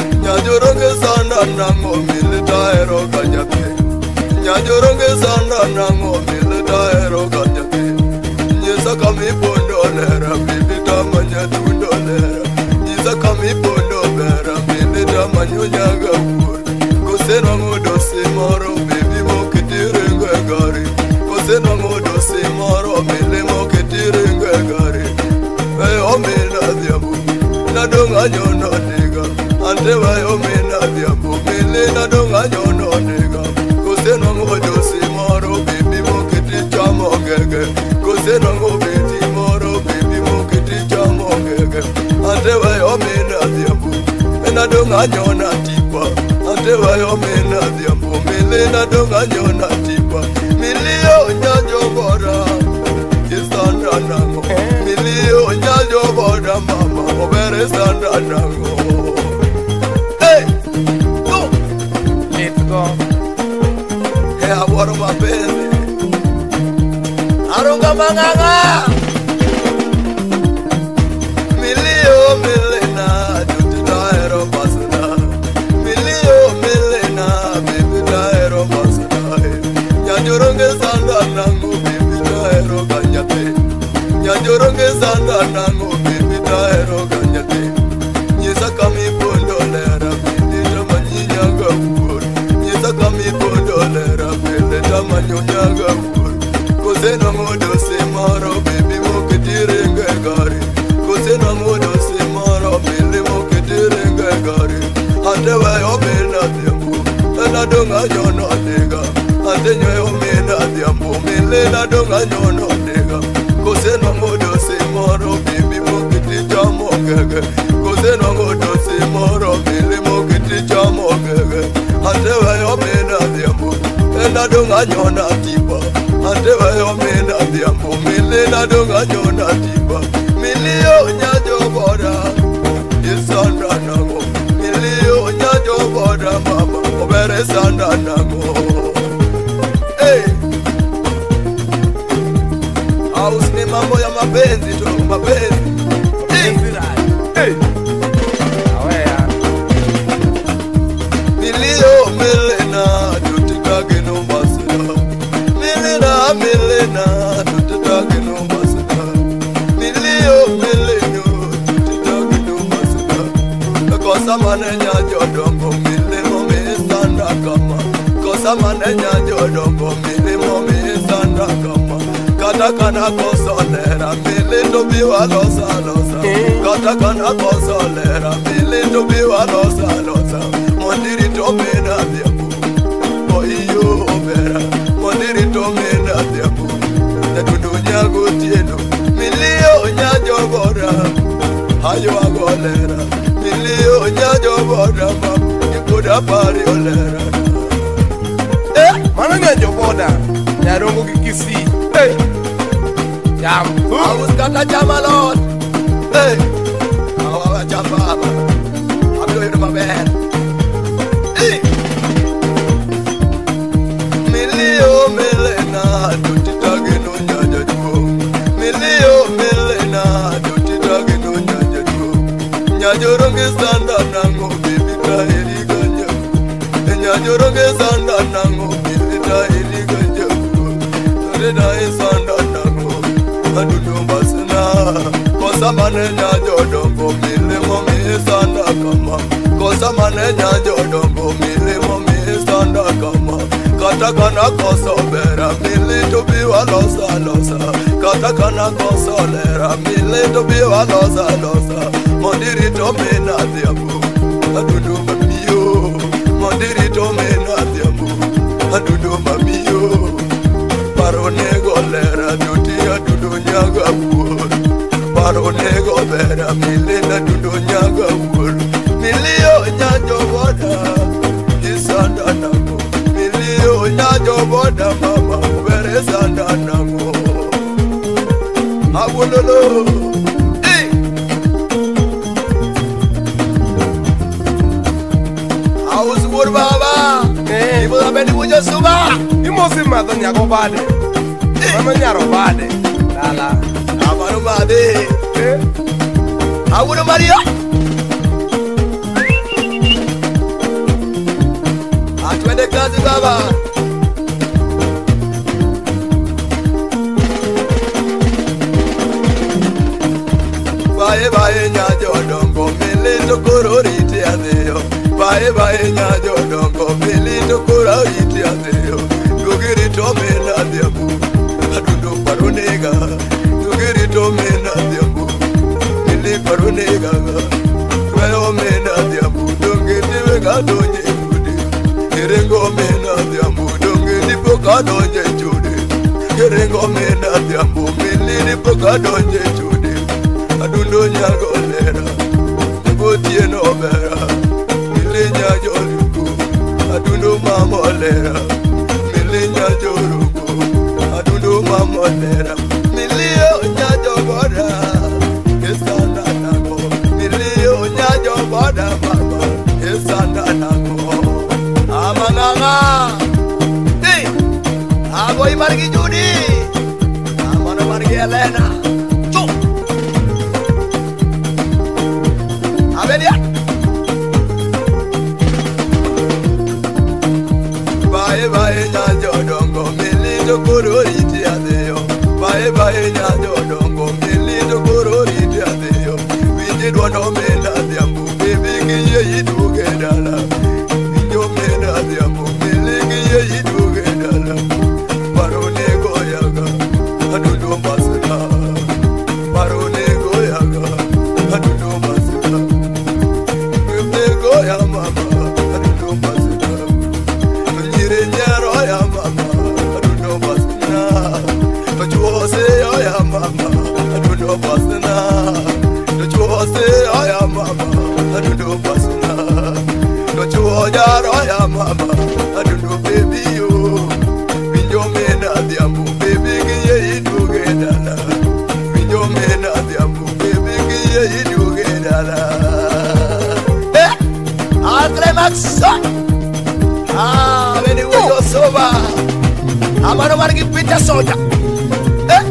Nyajoronge sanda nango milita ero kanyate. Nyesa kami pondo lera milita manya tundo lera. Nyesa kami pondo lera milita manyonya gabur. Kose nango dosi maro baby mo kitire ngegari. Kose nango dosi maro mele mo kitire ngegari. Hey omena diabu na donga nyono diga. Ante wa omena diabu mele na donga nyono diga. Kose nango dosi maro baby mo kiti chamo gege. Kose nango beti maro baby mo kiti chamo gege. Ante wa omena diabu na donga nyona tipa. Ante wa omena diabu mele na donga nyona tipa. Milio nyajo bora isanda nango. Milio nyajo bora mama obere sanda nango. Hey, go, Let's go. hey, I want my baby. Arunga manganga. Milio milena juti daero pasuna. Milio milena baby daero pasuna. Nyajoronge sanda nango baby daero kanyate. Nyajoronge sanda nango baby daero kanyate. Nyesa kami pondo lera baby tamanyinya gabur. Nyesa kami pondo lera baby tamanyonya gabur. Kose nango dosi maro baby mo kitire ngegari. Kose nango dosi maro baby mo kitire ngegari. Ante wa omena diambu na donga nyono diga. Ante nyoe omena diambu mele na donga nyono diga. Kose nango dosi maro baby mo kitire chamo ngege. Kose nango dosi maro baby mo kitire chamo ngege. Ante wa omena diambu na donga nyona tipa. Ante wa omena diambu mele na donga nyona tipa. Milio nyajo bora isanda nango. Milio nyajo bora mama obere sanda nango. Hey, house ni mambo ya mapenzi tu, mapenzi. Hey, Hey. Awea. milio milena tutikage no basira. Milena milena tutikage no basira. Milio mileno tutikage no basira. Kosa manenya jodongo milemo mesanda kama. Kosa manenya jodongo milemo mesanda kama. Kata kana kosolera milendo biwa losa losa. Kata kana kosolera milendo biwa losa losa. Mondiri tomena diabu. Oyo obera. Mondiri tomena diabu. Netudu nyago tieno. Milio nyajo bora. Hayo agolera. Milio nyajo bora mama. Ikuda pari olera. Eh, mana nyanjo boda. Nyarongo kikisi. Hey. Jam. I was gonna jam a lot. Hey, I was jam baba. I'm doing my bad. Hey, milio milena, don't you tag no nyaja juo. Milio milena, don't you tag no nyaja juo. Nyajoronge sanda nango baby tahiri ganja. Nyajoronge sanda nango baby tahiri ganja. Tore dai sanda nango. Adudu basina. Kosa manenya jodongo milemo misanda kama. Kosa manenya jodongo milemo misanda kama. Kata kana kosa bera milito biwa losa losa. Kata kana kosa lera milito biwa losa losa. Mondiri tomena diabu. Adudu mamiyo. Mondiri tomena diabu. Adudu mamiyo. Paronego lera duti adudu nyaga wur. Paronego lera milena dudu nyaga wur. Milio nyajo boda isanda nango. Milio nyajo boda mama ubere sanda nango. Awololo. Hey. Awus wur baba. Eh. Ibu abeni buja suba. Imosi madon yago bade. Mama nyaro bade. Lala. Amaru bade. Eh. Awuru Maria. Atwende kazi baba. koro riti adhiyo. Bae bae nyajo dongo milito koro riti adhiyo. Dugiri to mena adhiambu, adundo paronega. Dugiri to mena adhiambu, mili paronega. Kweo mena adhiambu, dungiti wega donye jude. Kirengo mena adhiambu, dungiti poka donye jude. Kirengo mena adhiambu, mili poka donye jude. Adundo nyago lera, nebotie no vera. Mili nyajo luku, adundo mamo lera. Mili nyajo luku, adundo mamo lera. Mili o nyajo boda, esana nako. Mili o nyajo boda mama, esana nako. Amananga, hey, aboy margi judi, amana margi Elena. Abelia. Bye bye nyajo dongo milito koro riti adhiyo. Bye bye nyajo dongo milito koro riti adhiyo. Winji dwano mena adhiambu baby kiye iduge dala. Winjo mena adhiambu mili kiye iduge dala. Barone goyaga adundo masna. Barone goyaga adundo masna. Ya mama, adundo masna. Nyire nyaro ya mama, adundo masna. Pachuose ya mama, adundo masna. Pachuose ya mama, adundo masna. Pachuojaro ya mama, adundo baby yo. Winjo mena adhiambu baby kiye iduge dala. Winjo mena adhiambu baby kiye iduge dala. Climax. Ah, when you go sober, I'm gonna give Peter Soldier. Eh?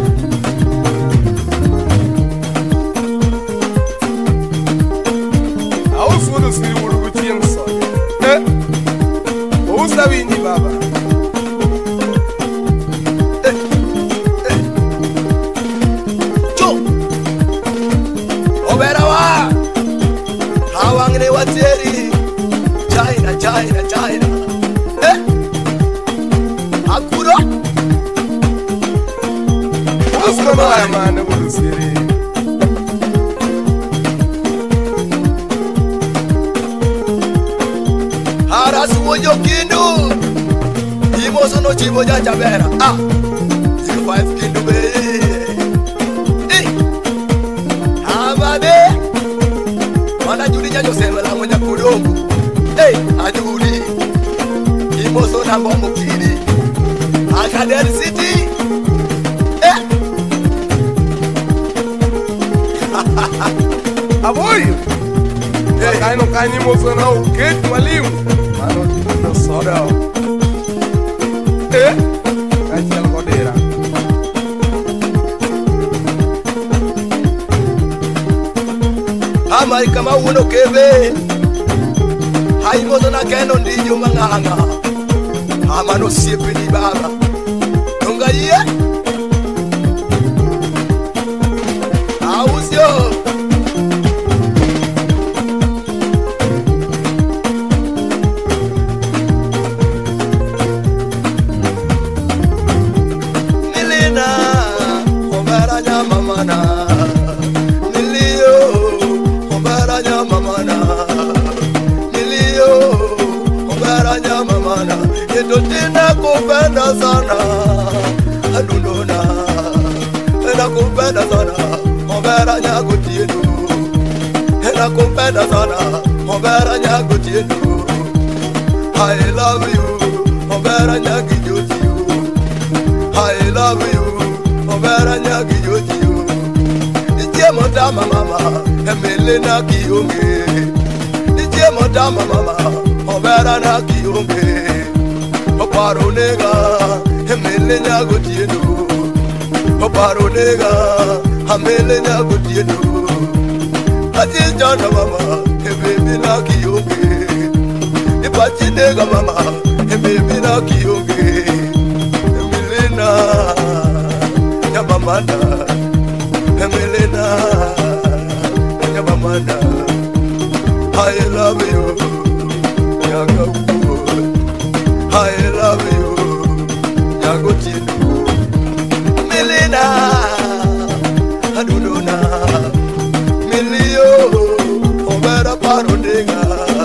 I was going to see you with the young son. Eh? Who's the windy baba? Eh? Eh? Joe! Oberawa! How long they were there? China, China, China. Eh? Akuro? Asko na man ulu siri. Harasu mojo kindu. Imoso no chibo jajabera. Ah. zero five kindu be. Eh. Ababe. Mana juri nyajo semela moja kudongo. Hey, Aduri, Imoso na Bombo Kiri, Akader City. Eh? Avoy! Hey, I know I need Moso now. Get Malim. I don't know soda. Eh? I tell Godera. Amai kama uno kebe. Hai moto na keno ndiyo manganga. Ama no siepe ni baba. Nunga ye. Auzio. Milena, kombara nyama mana. Milio, kombara nyama mana. Nyama mana, yeto tina kupenda sana, adunona, ena kupenda sana, mbera nyago tienu, ena kupenda sana, mbera nyago tienu. I love you, mbera nyagi yoti you. I love you, mbera nyagi yoti you. Ije modama mama, emelena kiyonge. Ije modama mama. Obera na kiyonge, oparo nega, emele nyago tienu. Oparo nega, amele nyago tienu. Ati jana mama, emele na kiyonge. Ipati nega mama, emele na kiyonge. Emele na, nyamamana, emele na, nyamamana. I love you, Yagabu. I love you, Yagotinu. Milena, Adununa, Milio, Obera Parodega,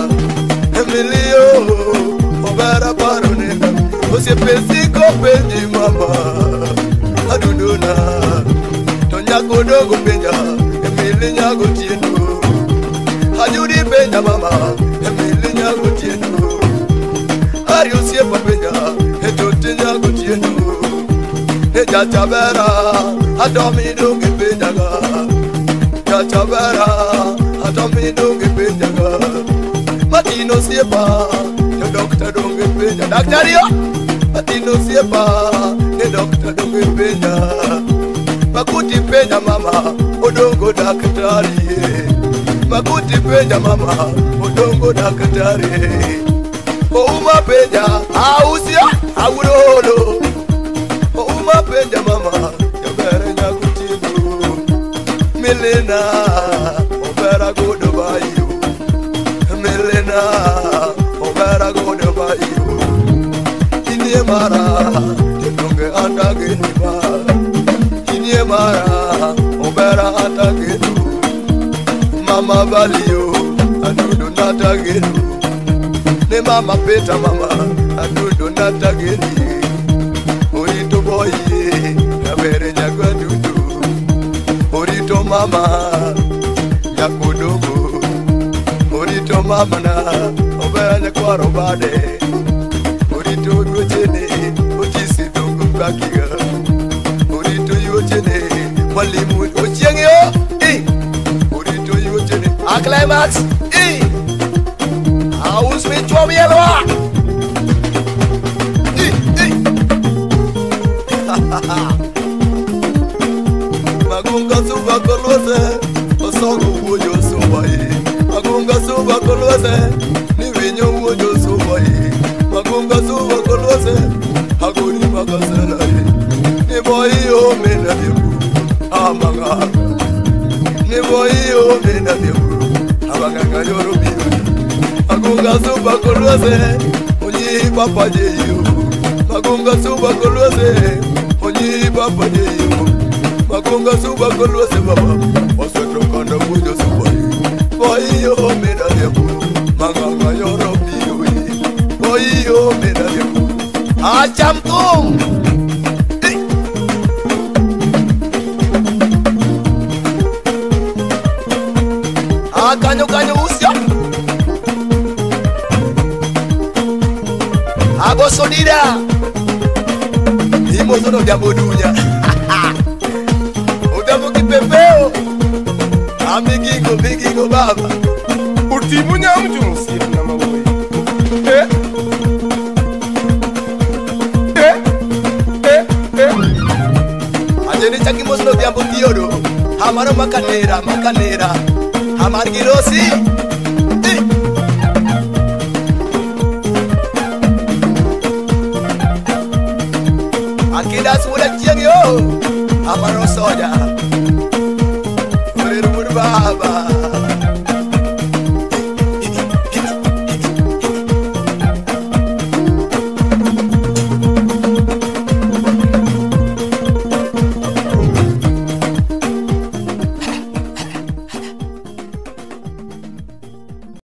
Emilio, Obera Parodega. Você pensico pendi mama, Adununa, Tonya Kodogo Benja, Emilia Gotinu. Ajudi Benja mama, Emilia Gotinu. Ariusie Benja, Etotinya Gotinu. Eja Chabera, Adomido Gibenjaga. Chabera, Adomido Gibenjaga. Matino Siepa, the doctor don't get Benja. Doctorio, Matino Siepa, the doctor don't get Benja. Makuti Benja mama, Odongo Dakatari. Makuti Benja mama, Odongo Dakatari. Ouma Benja, Ausia, Aurolo. Ouma Benja mama, Yabere Nyakutinu. Milena, Obera go to buy you. Milena, Obera go to buy you. Inyemara, Yonge Andagenima. Inyemara, Obera Andagenu. Mama Valio, Adudu Natagenu. Ne mama Peta mama, Adudu Natageni. Orito boy, Yabere Nyakwadudu. Orito mama, Nyakodogo. Orito mama na, Obera Nyakwaro bade. Orito yojene, Otisi dongo bakiga. Orito yojene, Walimu Ochiengyo. Eh, Orito yojene, a climax. Eh, House with Tommy Elwa. Eh, eh. Magunga suba kolose, osogo wojo subai. Magunga suba kolose, ni vinyo wojo subai. Magunga suba kolose, agoni magasela. Ni boy o mena dibu, amanga. Ni boy o mena dibu, amanga yoro biu. Magunga suba kolose, onyi papa jeyo. Magunga suba kolose, onyi papa jeyo. Magunga suba kolose baba, waseto kanda mujo suba. Boy yo mena dibu, manganga yoro biu. Boy yo mena dibu, acham kum. Ah kanyo kanyo usya. Abo sonida. Imo sono diamo dunya. Udamo kipepeo. Amigigo bigigo baba. Utimunya mjumusi na mawe. Eh? Eh? Eh? Eh? Ajeni chaki mosono diamo diodo. Hamaro makanera, makanera. Hamar girosi. Eh? Akida sudah ciang yo, amaro soja, urut baba.